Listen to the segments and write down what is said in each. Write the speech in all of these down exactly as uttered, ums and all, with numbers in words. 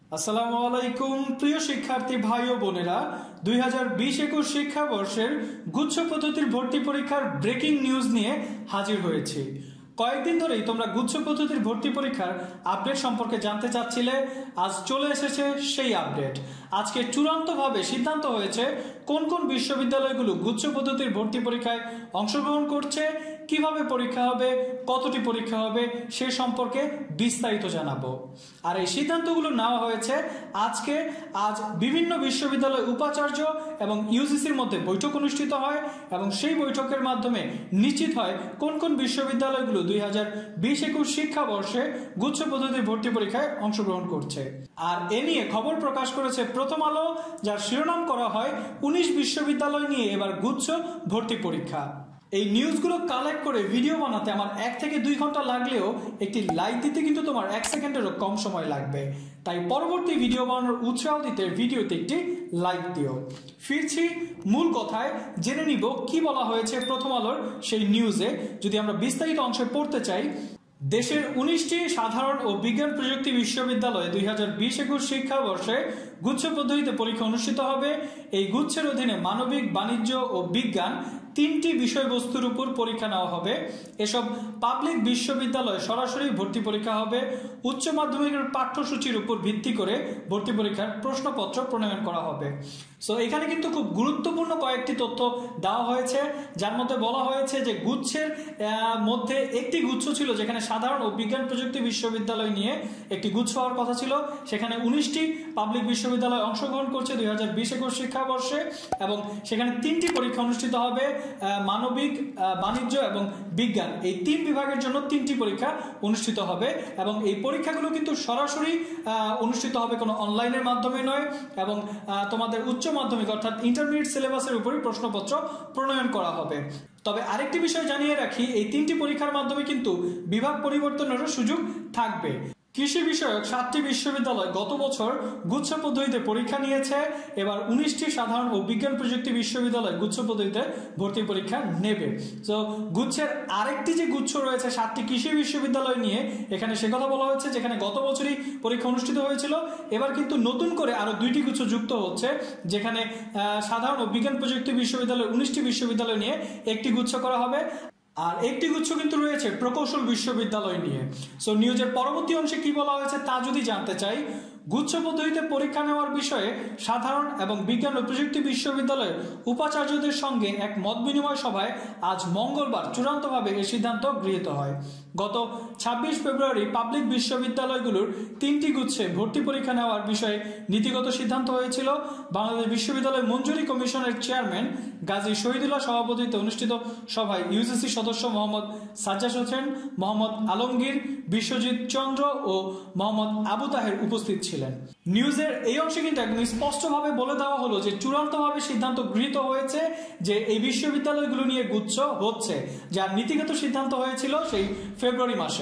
আসসালামু আলাইকুম প্রিয় শিক্ষার্থী ভাই ও বোনেরা, দুই হাজার বিশ একুশ শিক্ষাবর্ষের গুচ্ছ পদ্ধতির ভর্তি পরীক্ষার ব্রেকিং নিউজ নিয়ে হাজির হয়েছি। কয়েকদিন ধরেই তোমরা গুচ্ছ পদ্ধতির ভর্তি পরীক্ষার আপডেট সম্পর্কে জানতে চাচ্ছিলে। আজ চলে এসেছে সেই আপডেট। আজকে চূড়ান্তভাবে সিদ্ধান্ত হয়েছে কোন কোন বিশ্ববিদ্যালয়গুলো গুচ্ছ পদ্ধতির ভর্তি পরীক্ষায় অংশগ্রহণ করছে, কিভাবে পরীক্ষা হবে, কতটি পরীক্ষা হবে সে সম্পর্কে বিস্তারিত জানাবো। আর এই সিদ্ধান্তগুলো নেওয়া হয়েছে আজকে। আজ বিভিন্ন বিশ্ববিদ্যালয় উপাচার্য এবং ইউজিসির মধ্যে বৈঠক অনুষ্ঠিত হয় এবং সেই বৈঠকের মাধ্যমে নিশ্চিত হয় কোন কোন বিশ্ববিদ্যালয়গুলো দুই হাজার বিশ একুশ শিক্ষাবর্ষে গুচ্ছ পদ্ধতির ভর্তি পরীক্ষায় অংশগ্রহণ করছে। আর এ নিয়ে খবর প্রকাশ করেছে প্রথম আলো, যার শিরোনাম করা হয় উনিশ বিশ্ববিদ্যালয় নিয়ে এবার গুচ্ছ ভর্তি পরীক্ষা। এই নিউজগুলো কালেক্ট করে ভিডিও বানাতে আমার এক থেকে দুই ঘন্টা লাগলেও একটি লাইক দিতে কিন্তু তোমার এক সেকেন্ডেরও কম সময় লাগবে। তাই পরবর্তী ভিডিও বানানোর উৎসাহ দিতে ভিডিওতে একটি লাইক দিও। ফিরছি মূল কথায়, জেনে নিব কি বলা হয়েছে প্রথম আলোর সেই নিউজে। যদি আমরা বিস্তারিত অংশে পড়তে চাই, দেশের উনিশটি সাধারণ ও বিজ্ঞান প্রযুক্তি বিশ্ববিদ্যালয়ে দুই হাজার বিশ একুশ শিক্ষাবর্ষে গুচ্ছ পদ্ধতিতে পরীক্ষা অনুষ্ঠিত হবে। এই গুচ্ছের অধীনে মানবিক, বাণিজ্য ও বিজ্ঞান তিনটি বিষয়বস্তুর উপর পরীক্ষা নেওয়া হবে। এসব পাবলিক বিশ্ববিদ্যালয়ে সরাসরি ভর্তি পরীক্ষা হবে। উচ্চ মাধ্যমিকের পাঠ্যসূচির উপর ভিত্তি করে ভর্তি পরীক্ষার প্রশ্নপত্র প্রণয়ন করা হবে। সো এখানে কিন্তু খুব গুরুত্বপূর্ণ কয়েকটি তথ্য দেওয়া হয়েছে, যার মধ্যে বলা হয়েছে যে গুচ্ছের মধ্যে একটি গুচ্ছ ছিল যেখানে সাধারণ ও বিজ্ঞান প্রযুক্তি বিশ্ববিদ্যালয় নিয়ে একটি গুচ্ছ হওয়ার কথা ছিল। সেখানে উনিশটি পাবলিক বিশ্ববিদ্যালয় অংশগ্রহণ করছে দুই হাজার বিশ একুশ শিক্ষাবর্ষে এবং সেখানে তিনটি পরীক্ষা অনুষ্ঠিত হবে। মানবিক, বাণিজ্য এবং বিজ্ঞান এই তিন বিভাগের জন্য তিনটি পরীক্ষা অনুষ্ঠিত হবে এবং এই পরীক্ষাগুলো কিন্তু সরাসরি অনুষ্ঠিত হবে, কোনো অনলাইনের মাধ্যমে নয়। এবং তোমাদের উচ্চ মাধ্যমিক অর্থাৎ ইন্টারমিডিয়েট সিলেবাসের উপরই প্রশ্নপত্র প্রণয়ন করা হবে। তবে আরেকটি বিষয় জানিয়ে রাখি, এই তিনটি পরীক্ষার মাধ্যমে কিন্তু বিভাগ পরিবর্তনেরও সুযোগ থাকবে। কৃষি বিষয়ক সাতটি বিশ্ববিদ্যালয় গত বছর গুচ্ছ পদ্ধতিতে পরীক্ষা নিয়েছে। এবার উনিশটি সাধারণ ও বিজ্ঞান প্রযুক্তি বিশ্ববিদ্যালয় গুচ্ছ পদ্ধতিতে ভর্তি পরীক্ষা নেবে। তো গুচ্ছের আরেকটি যে গুচ্ছ রয়েছে সাতটি কৃষি বিশ্ববিদ্যালয় নিয়ে, এখানে সে কথা বলা হচ্ছে যেখানে গত বছরই পরীক্ষা অনুষ্ঠিত হয়েছিল। এবার কিন্তু নতুন করে আরো দুইটি গুচ্ছ যুক্ত হচ্ছে, যেখানে সাধারণ ও বিজ্ঞান প্রযুক্তি বিশ্ববিদ্যালয় উনিশটি বিশ্ববিদ্যালয় নিয়ে একটি গুচ্ছ করা হবে। আর একটি গুচ্ছ কিন্তু রয়েছে প্রকৌশল বিশ্ববিদ্যালয় নিয়ে। সো নিউজের পরবর্তী অংশে কি বলা হয়েছে তা যদি জানতে চাই, গুচ্ছ পদ্ধতিতে পরীক্ষা নেওয়ার বিষয়ে সাধারণ এবং বিজ্ঞান ও প্রযুক্তি বিশ্ববিদ্যালয়ের উপাচার্যদের সঙ্গে এক মত বিনিময় সভায় আজ মঙ্গলবার চূড়ান্তভাবে এই সিদ্ধান্ত গৃহীত হয়। গত ছাব্বিশ ফেব্রুয়ারি পাবলিক বিশ্ববিদ্যালয়গুলোর তিনটি গুচ্ছে ভর্তি পরীক্ষা নেওয়ার বিষয়ে নীতিগত সিদ্ধান্ত হয়েছিল। বাংলাদেশ বিশ্ববিদ্যালয় মঞ্জুরি কমিশনের চেয়ারম্যান গাজী শহীদুল্লাহ সভাপতিত্বে অনুষ্ঠিত সভায় ইউজিসি সদস্য মোহাম্মদ সাজ্জাদ হোসেন, মোহাম্মদ আলমগীর, বিশ্বজিৎ চন্দ্র ও মোহাম্মদ আবু তাহের উপস্থিত ছিলেন। নিউজের এই অংশে কিন্তু একদম স্পষ্টভাবে বলে দেওয়া হলো যে চূড়ান্তভাবে সিদ্ধান্ত গৃহীত হয়েছে যে এই বিশ্ববিদ্যালয়গুলো নিয়ে গুচ্ছ হচ্ছে, যার নীতিগত সিদ্ধান্ত হয়েছিল সেই ফেব্রুয়ারি মাসে।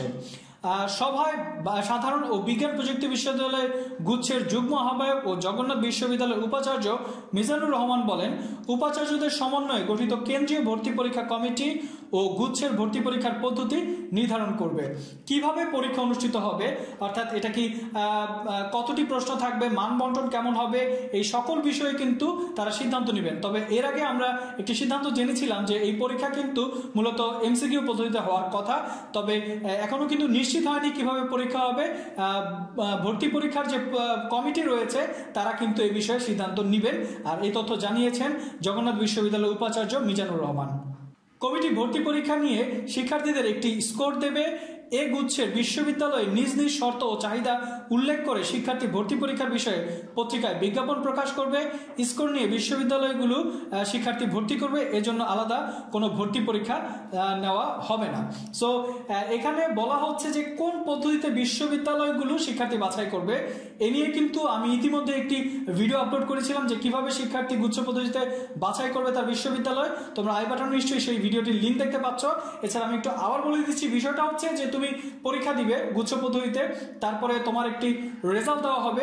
সভায় সাধারণ ও বিজ্ঞান প্রযুক্তি বিশ্ববিদ্যালয়ের গুচ্ছের যুগ্ম আহ্বায়ক ও জগন্নাথ বিশ্ববিদ্যালয়ের উপাচার্য মিজানুর রহমান বলেন, উপাচার্যদের সমন্বয়ে গঠিত কেন্দ্রীয় ভর্তি পরীক্ষা কমিটি ও গুচ্ছের ভর্তি পরীক্ষার পদ্ধতি নির্ধারণ করবে। কিভাবে পরীক্ষা অনুষ্ঠিত হবে, অর্থাৎ এটা কি কতটি প্রশ্ন থাকবে, মান বন্টন কেমন হবে, এই সকল বিষয়ে কিন্তু তারা সিদ্ধান্ত নেবেন। তবে এর আগে আমরা একটি সিদ্ধান্ত জেনেছিলাম যে এই পরীক্ষা কিন্তু মূলত এমসিকিউ পদ্ধতিতে হওয়ার কথা। তবে এখনো কিন্তু নিশ্চিত হয়নি কিভাবে পরীক্ষা হবে। ভর্তি পরীক্ষার যে কমিটি রয়েছে তারা কিন্তু এই বিষয়ে সিদ্ধান্ত নেবেন। আর এই তথ্য জানিয়েছেন জগন্নাথ বিশ্ববিদ্যালয়ের উপাচার্য মিজানুর রহমান। কমিটি ভর্তি পরীক্ষা নিয়ে শিক্ষার্থীদের একটি স্কোর দেবে। এ গুচ্ছের বিশ্ববিদ্যালয়ে নিজ নিজ শর্ত ও চাহিদা উল্লেখ করে শিক্ষার্থী ভর্তি পরীক্ষার বিষয়ে পত্রিকায় বিজ্ঞাপন প্রকাশ করবে। স্কোর নিয়ে বিশ্ববিদ্যালয়গুলো শিক্ষার্থী ভর্তি করবে, এজন্য আলাদা কোনো ভর্তি পরীক্ষা নেওয়া হবে না। সো এখানে বলা হচ্ছে যে কোন পদ্ধতিতে বিশ্ববিদ্যালয়গুলো শিক্ষার্থী বাছাই করবে, এ নিয়ে কিন্তু আমি ইতিমধ্যে একটি ভিডিও আপলোড করেছিলাম যে কিভাবে শিক্ষার্থী গুচ্ছ পদ্ধতিতে বাছাই করবে তার বিশ্ববিদ্যালয়। তোমরা আই বাটনে নিশ্চয়ই সেই ভিডিওটির লিঙ্ক দেখতে পাচ্ছ। এছাড়া আমি একটু আবার বলে দিচ্ছি, বিষয়টা হচ্ছে যে তুমি পরীক্ষা দিবে গুচ্ছ পদ্ধতিতে, তারপরে তোমার একটি রেজাল্ট দেওয়া হবে।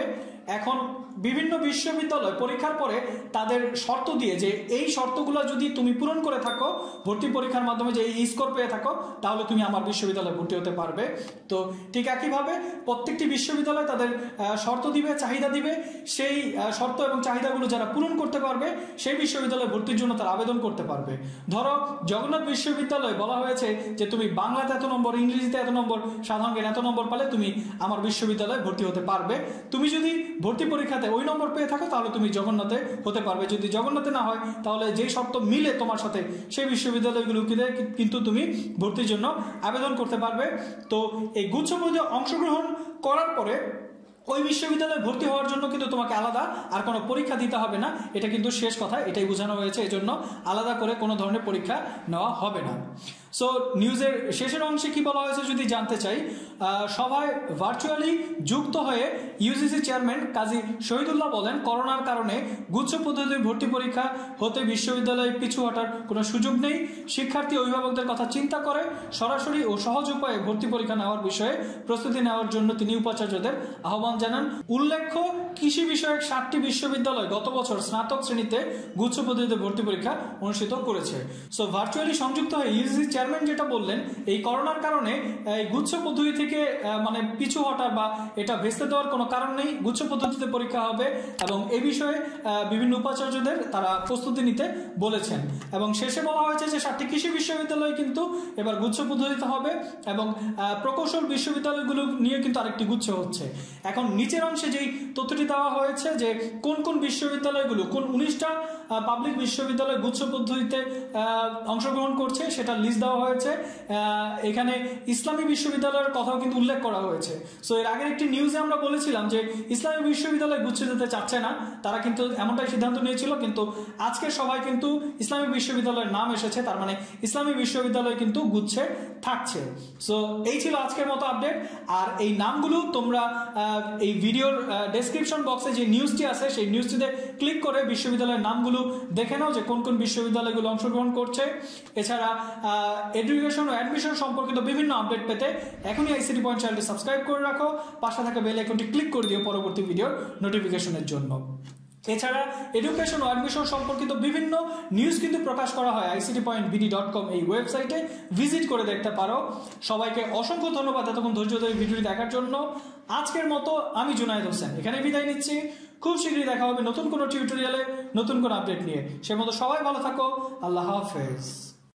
এখন বিভিন্ন বিশ্ববিদ্যালয় পরীক্ষার পরে তাদের শর্ত দিয়ে যে এই শর্তগুলো যদি তুমি পূরণ করে থাকো ভর্তি পরীক্ষার মাধ্যমে যে এই স্কোর পেয়ে থাকো তাহলে তুমি আমার বিশ্ববিদ্যালয়ে ভর্তি হতে পারবে। তো ঠিক একইভাবে প্রত্যেকটি বিশ্ববিদ্যালয় তাদের শর্ত দিবে, চাহিদা দিবে, সেই শর্ত এবং চাহিদাগুলো যারা পূরণ করতে পারবে সেই বিশ্ববিদ্যালয়ে ভর্তির জন্য তারা আবেদন করতে পারবে। ধরো জগন্নাথ বিশ্ববিদ্যালয় বলা হয়েছে যে তুমি বাংলাতে এত নম্বর, ইংরেজিতে এত নম্বর, সাধারণ জ্ঞান এত নম্বর পেলে তুমি আমার বিশ্ববিদ্যালয়ে ভর্তি হতে পারবে। তুমি যদি ভর্তি পরীক্ষাতে ওই নম্বর পেয়ে থাকো তাহলে তুমি জগন্নাথে হতে পারবে। যদি জগন্নাথে না হয় তাহলে যেই শর্ত মিলে তোমার সাথে সেই বিশ্ববিদ্যালয়গুলোকে কিন্তু তুমি ভর্তির জন্য আবেদন করতে পারবে। তো এই গুচ্ছ পদ্ধতিতে অংশগ্রহণ করার পরে ওই বিশ্ববিদ্যালয়ে ভর্তি হওয়ার জন্য কিন্তু তোমাকে আলাদা আর কোনো পরীক্ষা দিতে হবে না, এটা কিন্তু শেষ কথা, এটাই বোঝানো হয়েছে। এজন্য আলাদা করে কোনো ধরনের পরীক্ষা নেওয়া হবে না। সো নিউজের শেষের অংশে কি বলা হয়েছে যদি জানতে চাই, সভায় ভার্চুয়ালি যুক্ত হয়ে ইউজিসি চেয়ারম্যান কাজী শহীদুল্লাহ বলেন, করোনার কারণে গুচ্ছ পদ্ধতির ভর্তি পরীক্ষা হতে বিশ্ববিদ্যালয়ে পিছু হটার কোনো সুযোগ নেই। শিক্ষার্থী অভিভাবকদের কথা চিন্তা করে সরাসরি ও সহজ উপায়ে ভর্তি পরীক্ষা নেওয়ার বিষয়ে প্রস্তুতি নেওয়ার জন্য তিনি উপাচার্যদের আহ্বান জানান। উল্লেখ্য, কৃষি বিষয়ক সাতটি বিশ্ববিদ্যালয় গত বছর স্নাতক শ্রেণীতে গুচ্ছ পদ্ধতিতে ভর্তি পরীক্ষা অনুষ্ঠিত করেছে। সো ভার্চুয়ালি সংযুক্ত হয়ে ইউজিসি চেয়ারম্যান যেটা বললেন, এই করোনার কারণে এই গুচ্ছ পদ্ধতি থেকে মানে পিছু হটার বা এটা ভেস্তে দেওয়ার কোনো কারণ নেই। গুচ্ছ পদ্ধতিতে পরীক্ষা হবে এবং এ বিষয়ে বিভিন্ন উপাচার্যদের তারা প্রস্তুতি নিতে বলেছেন। এবং শেষে বলা হয়েছে যে সাতটি কৃষি বিশ্ববিদ্যালয় কিন্তু এবার গুচ্ছ পদ্ধতিতে হবে এবং প্রকৌশল বিশ্ববিদ্যালয়গুলো নিয়ে কিন্তু আরেকটি গুচ্ছ হচ্ছে। এখন নিচের অংশে যেই তথ্যটি দেওয়া হয়েছে যে কোন কোন বিশ্ববিদ্যালয়গুলো, কোন উনিশটা পাবলিক বিশ্ববিদ্যালয় গুচ্ছ পদ্ধতিতে অংশগ্রহণ করছে সেটা লিস্ট দেওয়া হয়েছে। এখানে ইসলামী বিশ্ববিদ্যালয়ের কথাও কিন্তু উল্লেখ করা হয়েছে। সো এর আগের একটি নিউজে আমরা বলেছিলাম যে ইসলামী বিশ্ববিদ্যালয় গুচ্ছে যেতে চাচ্ছে না, তারা কিন্তু এমনটাই সিদ্ধান্ত নিয়েছিল, কিন্তু আজকের সভায় কিন্তু ইসলামী বিশ্ববিদ্যালয়ের নাম এসেছে, তার মানে ইসলামী বিশ্ববিদ্যালয় কিন্তু গুচ্ছে থাকছে। সো এই ছিল আজকের মতো আপডেট। আর এই নামগুলো তোমরা এই ভিডিওর ডেসক্রিপশন বক্সে যে নিউজটি আছে সেই নিউজটিতে ক্লিক করে বিশ্ববিদ্যালয়ের নামগুলো দেখে নাও যে কোন কোন বিশ্ববিদ্যালয়গুলো অংশগ্রহণ করছে। এছাড়া এডুকেশন ও অ্যাডমিশন সম্পর্কিত বিভিন্ন আপডেট পেতে এখনই আইসিটি পয়েন্ট চ্যানেলটি সাবস্ক্রাইব করে রাখো, পাশে থাকা বেল আইকনটি ক্লিক করে দিও পরবর্তী ভিডিওর নোটিফিকেশনের জন্য। এছাড়া এডুকেশন ও অ্যাডমিশন সম্পর্কিত বিভিন্ন নিউজ কিন্তু প্রকাশ করা হয় ICT point BD dot com এই ওয়েবসাইটে, ভিজিট করে দেখতে পারো। সবাইকে অসংখ্য ধন্যবাদ এতক্ষণ ধৈর্য ধরে ভিডিওটি দেখার জন্য। আজকের মতো আমি জুনায়েদ হোসেন এখানে বিদায় নিচ্ছি। খুব শীঘ্রই দেখা হবে নতুন কোনো টিউটোরিয়ালে নতুন কোনো আপডেট নিয়ে। সে মতো সবাই ভালো থাকো। আল্লাহ হাফেজ।